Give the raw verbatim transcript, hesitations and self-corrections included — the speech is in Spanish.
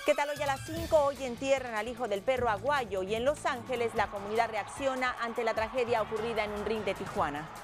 ¿Qué tal? Hoy a las cinco, hoy entierran al hijo del perro aguayo y en Los Ángeles la comunidad reacciona ante la tragedia ocurrida en un ring de Tijuana.